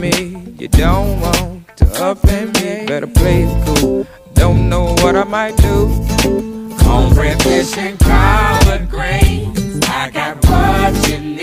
me, you don't want to offend me. Better play it cool. Don't know what I might do. Cornbread, fish, and collard greens.